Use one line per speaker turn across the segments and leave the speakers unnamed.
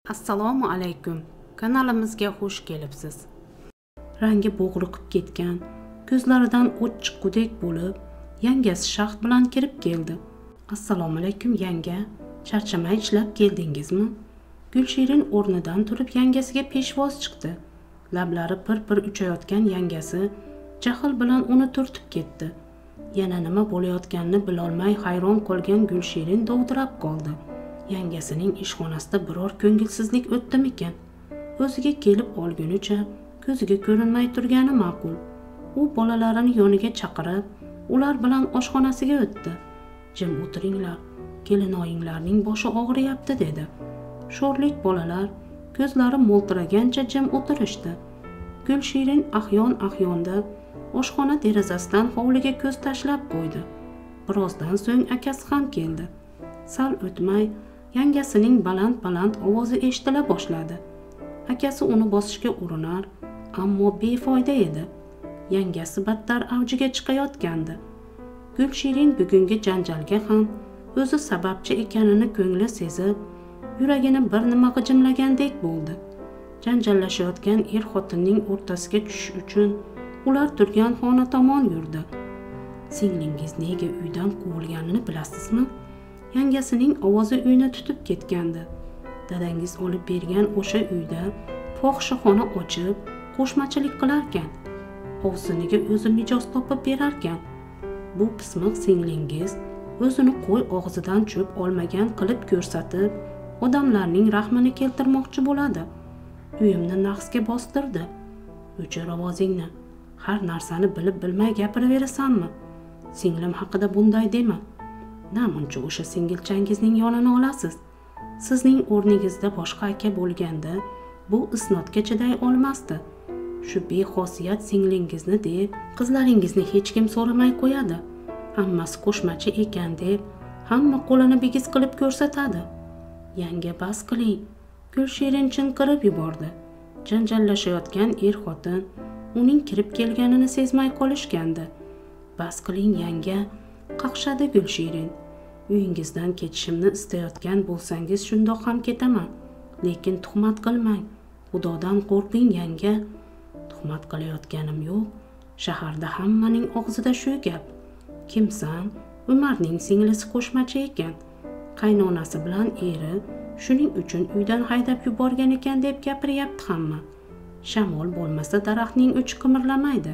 Assalomu alaykum. Kanalimizga xush kelibsiz. Rangi bo'g'riqib ketgan, ko'zlaridan o't chiqqudek bo'lib, yangasi shaxt bilan kirib keldi. Assalomu alaykum yanga. Charchamay ishlab keldingizmi? Gulshirin o'rnidan turib yangasiga peshvoz chiqdi. Lablari pir-pir uchayotgan yangasi jahl bilan uni turtib ketdi. Yana nima bo'layotganini bilolmay hayron qolgan Gulshirin dovdirab qoldi. Yangasining ishxonasida biror ko'ngilsizlik o'tdimikan? O'ziga kelib olgunicha ko'ziga ko'rinmay turgani ma'qul. U bolalarini yoniga chaqirib, ular bilan oshxonasiga o'tdi. "Jim o'tiringlar, kelinoyinglarning boshi og'riyapti" dedi. Sho'rlik bolalar ko'zlari mo'ltiragancha jim o'tirishdi. Gulshirin ahyon-ahyonda oshxona derazasidan hovliga ko'z tashlab qo'ydi. Birozdan so'ng akasi ham keldi. Sal o'tmay yangasining baland-baland ovozi eshitila boshladi. Akasi uni bosishga urinar, ammo befoyda edi. Yangasi battar avjiga chiqayotgandi. Gulshirin bugungi janjalga ham o'zi sababchi ekanini ko'ngli sezib, yuragini bir nima g'ijimlagandek bo'ldi. Janjallashayotgan er-xotinning o'rtasiga tushish uchun ular turgan xona tomon yurdi. "Singlingiz nega uydan quvilganini bilasizmi?" Yangasining ovozi uyni tutib ketgandi. "Dadangiz olib bergan o'sha uyda fohishaxona ochib, qo'shmachilik qilarkan. Ovsiniga o'zi mijoz topib berarkan. Bu pismiq singlingiz o'zini qo'y og'zidan cho'p olmagan qilib ko'rsatib, odamlarning rahmini keltirmoqchi bo'ladi. Uyimni naqsga bostirdi. O'chir ovozingni. Har narsani bilib bilmay gapiraverasanmi? Singlim haqida bunday dema. Namuncha o'sha singilchangizning yonini olasiz. Sizning o'rningizda boshqa aka bo'lganda bu isnodga chiday olmasdi. Shu bexosiyat singlingizni deb qizlaringizni hech kim so'ramay qo'yadi. Hammasi qo'shmachi ekan deb hamma qo'lini bigiz qilib ko'rsatadi." "Yanga bas qiling." Gulshirin chinqirib yubordi. Janjallashayotgan er-xotin uning kirib kelganini sezmay qolishgandi. "Bas qiling yanga", qaqshadi Gulshirin. "Uyingizdan ketishimni istayotgan bo'lsangiz shundoq ham ketaman. Lekin tuhmat qilmang. Xudodan qo'rqing yanga." "Tuhmat qilayotganim yo'q. Shaharda hammaning og'zida shu gap. Kimsan? Umarning singlisi qo'shmachi ekan. Qaynonasi bilan eri shuning uchun uydan haydab yuborgan ekan deb gapiryapti hamma. Shamol bo'lmasa daraxtning uchi qimirlamaydi.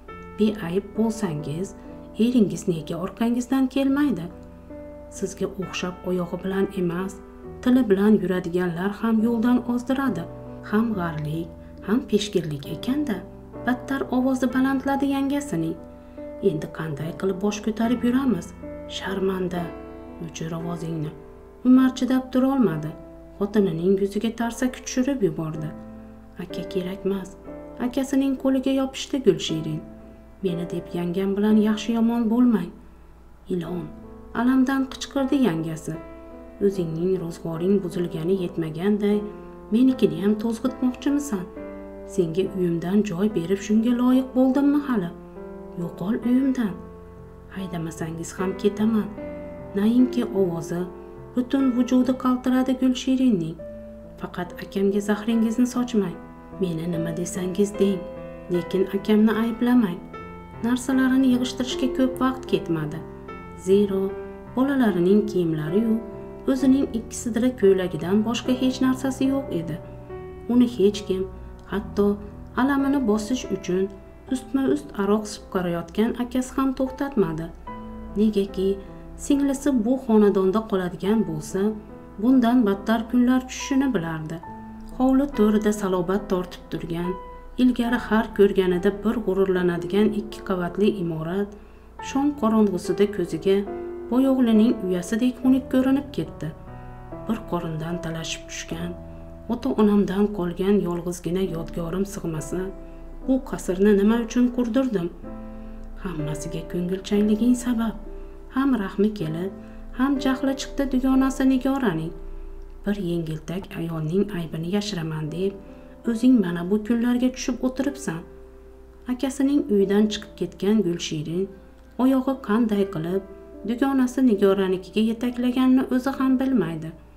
Beayb bo'lsangiz, eringiz nega orqangizdan kelmaydi? Sizga o'xshab oyog'i bilan emas, tili bilan yuradiganlar ham yo'ldan ozdiradi. Ham g'arlik, ham peshgirlik ekanda." Battar ovozi balandladi yangasining. "Endi qanday qilib bosh ko'tarib yuramiz? Sharmanda. O'chir ovozingni." Umar chidab tura olmadi. Xotinining yuziga tarsaki tushirib yubordi. "Aka kerakmas." Akasining qo'liga yopishdi Gulshirin. "Meni deb yangam bilan yaxshi yomon bo'lmang." "Ilon!" alamdan qichqirdi yangasi. "O'zingning ro'zg'oring buzilgani yetmaganday, menikini ham to'zg'itmoqchimisan? Senga uyimdan joy berib shunga loyiq bo'ldimmi hali? Yo'qol uyimdan. Haydamasangiz ham ketaman." Nainki ovozi butun vujudi qaltiradi Gulshirinning. "Faqat akamga zahringizni sochmang. Meni nima desangiz deng, lekin akamni ayblamang." Narsalarini yig'ishtirishga ko'p vaqt ketmadi. Zero bolalarining kiyimlari-yu o'zining ikki sidra ko'ylagidan boshqa hech narsasi yo'q edi. Uni hech kim, hatto alamini bosish uchun ustma-ust aroq sipqarayotgan akasi ham to'xtatmadi. Negaki singlisi bu xonadonda qoladigan bo'lsa, bundan battar kunlar tushishini bilardi. Hovli to'rida salobat tortib turgan, ilgari har ko'rganida bir g'ururlanadigan ikki qavatli imorat shom qorong'usida ko'ziga boyo'g'lining uyasidek xunuk ko'rinib ketdi. Bir qorindan talashib tushgan, ota-onamdan qolgan yolg'izgina yodgorim sig'masa, bu qasrni nima uchun qurdirdim? Hammasiga ko'ngilchanliging sabab. Ham rahmi kelib, ham jahli chiqdi dugonasi Nigoraning. Bir yengiltak ayolning aybini yashiraman deb o'zing mana bu kunlarga tushib o'tiribsan. Akasining uyidan chiqib ketgan Gulshirin oyog'i qanday qilib dugonasi Nigoranikiga yetaklaganini o'zi ham bilmaydi.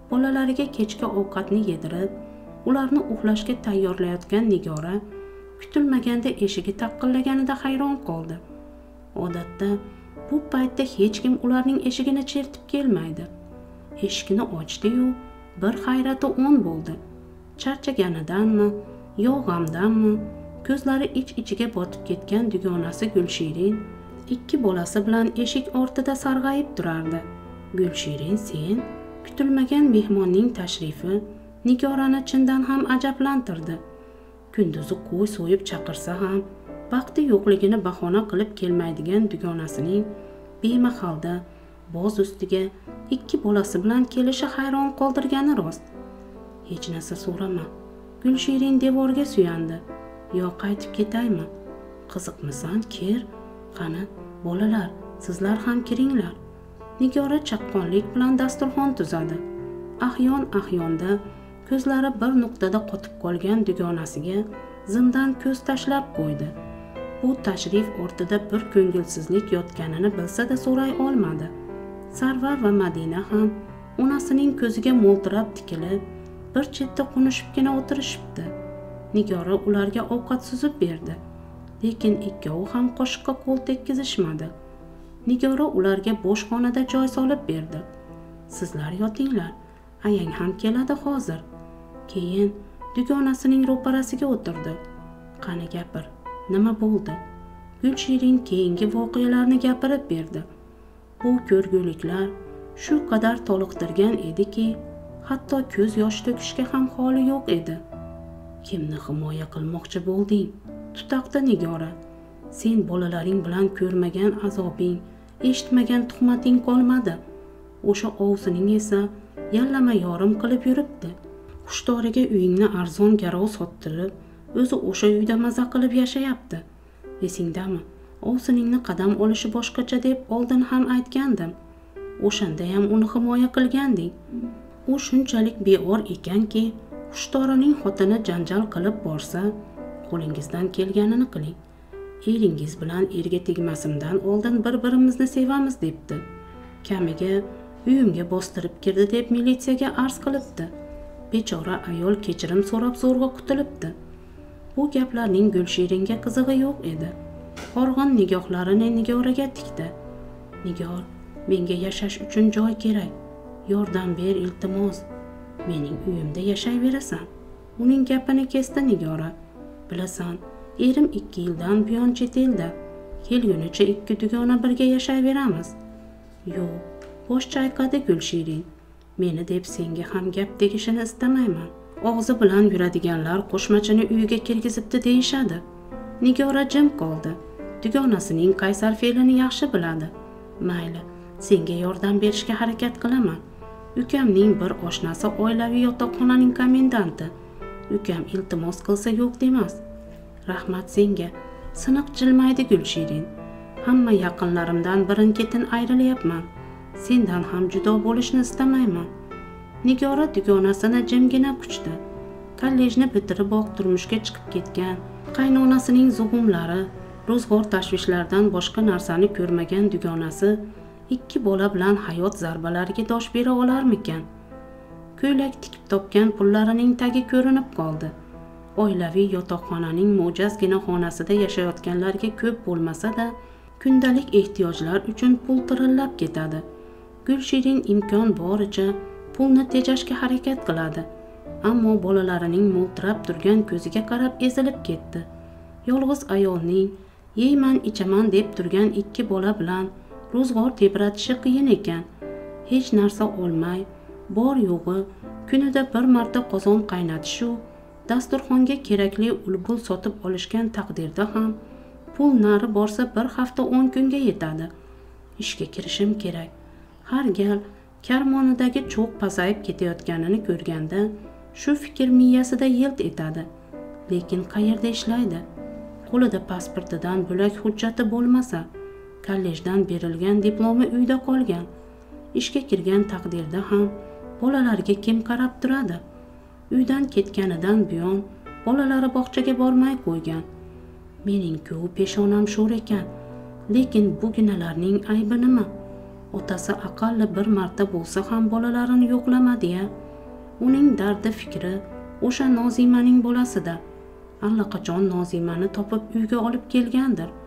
bolalariga kechki ovqatni yedirib, ularni uxlashga tayyorlayotgan Nigora kutilmaganda eshigi taqqillaganida hayron qoldi. Odatda bu paytda hech kim ularning eshigini chertib kelmaydi. Eshikni ochdi-yu, bir hayrati o'n bo'ldi. Charchaganidanmi, yo g'amdanmi, ko'zlari ich-ichiga botib ketgan dugonasi Gulshirin ikki bolasi bilan eshik ortida sarg'ayib turardi. Gulshirin, sen? Kutilmagan mehmonning tashrifi Nigorani chindan ham ajablantirdi. Kunduzi qo'y so'yib chaqirsa ham vaqti yo'qligini bahona qilib kelmaydigan dugonasining bemahalda boz ustiga ikki bolasi bilan kelishi hayron qoldirgani rost. Hech narsa so'rama. Gulshirin devorga suyandi. Yo qaytib ketaymi? Qiziqmisan, kir? Qani, bolalar, sizlar ham kiringlar. Nigora chaqqonlik bilan dasturxon tuzadi. Ahyon-ahyonda ko'zlari bir nuqtada qotib qolgan dugonasiga zimdan ko'z tashlab qo'ydi. Bu tashrif ortida bir ko'ngilsizlik yotganini bilsa-da so'ray olmadi. Sarvar va Madina ham onasining ko'ziga mo'ltirab tikilib, bir chetda qunishibgina o'tirishibdi. Nigora ularga ovqat suzib berdi, lekin ikkovi ham qoshiqqa qo'l tekkizishmadi. Nigora ularga bo'sh xonada joy solib berdi. Sizlar yotinglar, ayang ham keladi hozir. Keyin dugonasining ro'parasiga o'tirdi. Qani gapir, nima bo'ldi? Gulshirin keyingi voqealarni gapirib berdi. Bu ko'rguliklar shu qadar toliqtirgan ediki, hatto ko'z yosh to'kishga ham holi yo'q edi. Kimni himoya qilmoqchi bo'lding? Tutaqdi Nigora. Sen bolalaring bilan ko'rmagan azobing, eshitmagan tuhmating qolmadi. O'sha ovsining esa yallama yorim qilib yuribdi. Xushtoriga uyingni arzon garov sottirib, o'zi o'sha uyda maza qilib yashayapti. Esingdami? Ovsiningni qadam olishi boshqacha deb oldin ham aytgandim. O'shanda ham uni himoya qilganding. U shunchalik beor ekanki, xushtorining xotini janjal qilib borsa, qo'lingizdan kelganini qiling. Eringiz bilan erga tegmasimdan oldin bir-birimizni sevamiz debdi. Kamiga uyimga bostirib kirdi deb militsiyaga arz qilibdi. Bechora ayol kechirim so'rab zo'rg'a qutulibdi. Bu gaplarning Gulshiringa qizig'i yo'q edi. Horg'in nigohlarini Nigoraga tikdi. Nigor, menga yashash uchun joy kerak. Yordam ber, iltimos. Mening uyimda yashayverasan. Uning gapini kesdi Nigora. Bilasan, erim 2 yildan buyon chet elda. Kelgunicha ikki dugona birga yashayveramiz. Yo'q, bosh chayqadi Gulshirin. Meni deb senga ham gap tegishini istamayman. Og'zi bilan yuradiganlar qo'shmachini uyiga kirgizibdi deyishadi. Nigora jim qoldi. Dugonasining qaysar fe'lini yaxshi biladi. Mayli, senga yordam berishga harakat qilaman. Ukamning bir oshnasi oilaviy yotoqxonaning komendanti. Ukam iltimos qilsa yo'q demas. Rahmat senga. Siniq jilmaydi Gulshirin. Hamma yaqinlarimdan birin-ketin ayrilyapman. Sendan ham judo bo'lishni istamayman. Nigora dugonasini jimgina quchdi. Kollejni bitiriboq turmushga chiqib ketgan, qaynonasining zug'umlari, ro'zg'or tashvishlaridan boshqa narsani ko'rmagan dugonasi ikki bola bilan hayot zarbalariga dosh bera olarmikan? Ko'ylak tikib topgan pullarining tagi ko'rinib qoldi. Oilaviy yotoqxonaning mo'jazgina xonasida yashayotganlarga ko'p bo'lmasa-da, kundalik ehtiyojlar uchun pul tirillab ketadi. Gulshirin imkon boricha pulni tejashga harakat qiladi. Ammo bolalarining mo'ltirab turgan ko'ziga qarab ezilib ketdi. Yolg'iz ayolning yeyman ichaman deb turgan ikki bola bilan ro'zg'or tebratishi qiyin ekan. Hech narsa olmay, bor yo'g'i kunida bir marta qozon qaynatish-u, dasturxonga kerakli ul-bul sotib olishgan taqdirda ham pul nari borsa bir hafta 10 kunga yetadi. Ishga kirishim kerak. Har gal karmonidagi cho'q pasayib ketayotganini ko'rganda shu fikr miyasida yilt etadi. Lekin qayerda ishlaydi? Qo'lida pasportidan bo'lak hujjati bo'lmasa, kollejdan berilgan diplomi uyda qolgan. Ishga kirgan taqdirda ham bolalariga kim qarab turadi? Uydan ketganidan buyon bolalari bog'chaga bormay qo'ygan. Mening-ku peshonam sho'r ekan, lekin buginalarning aybi nima? Otasi aqalli bir marta bo'lsa ham bolalarini yo'qlamadi-ya. Uning dardi fikri o'sha Nozimaning bolasida. Allaqachon Nozimani topib uyga olib kelgandir.